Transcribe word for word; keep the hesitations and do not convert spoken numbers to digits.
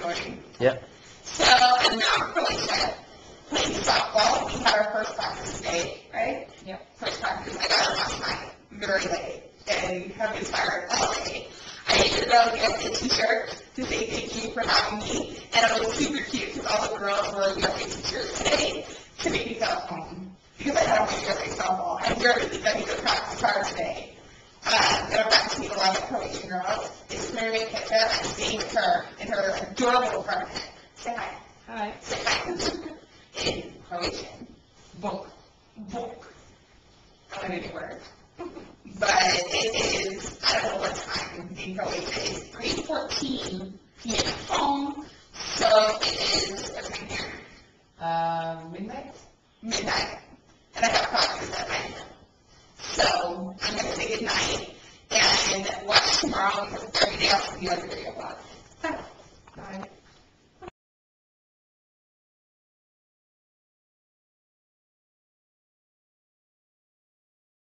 going. Yep. So, and now Croatia playing softball. We had our first practice today, right? Yep. First practice. I got it last night, very late, and have been tired all day. I ended up getting a t-shirt to say thank you for having me, and it was super cute because all the girls were wearing t-shirts today to make me feel home. Because I had on my yearly softball. I really think I need to practice hard today. Uh, and I'm practicing with a lot of Croatian girls. It's Mary Kitcha. I'm staying with her in her adorable apartment. Say hi. Hi. Say hi. In Croatian. Bok. Bok. I don't know the word. But it is, I don't know what time in Croatia. It's three fourteen p m home. So it is, what's my here? Uh, midnight? Midnight. And I have practice at night. So I'm going to say good night and watch tomorrow because every day I'll see you at three o'clock.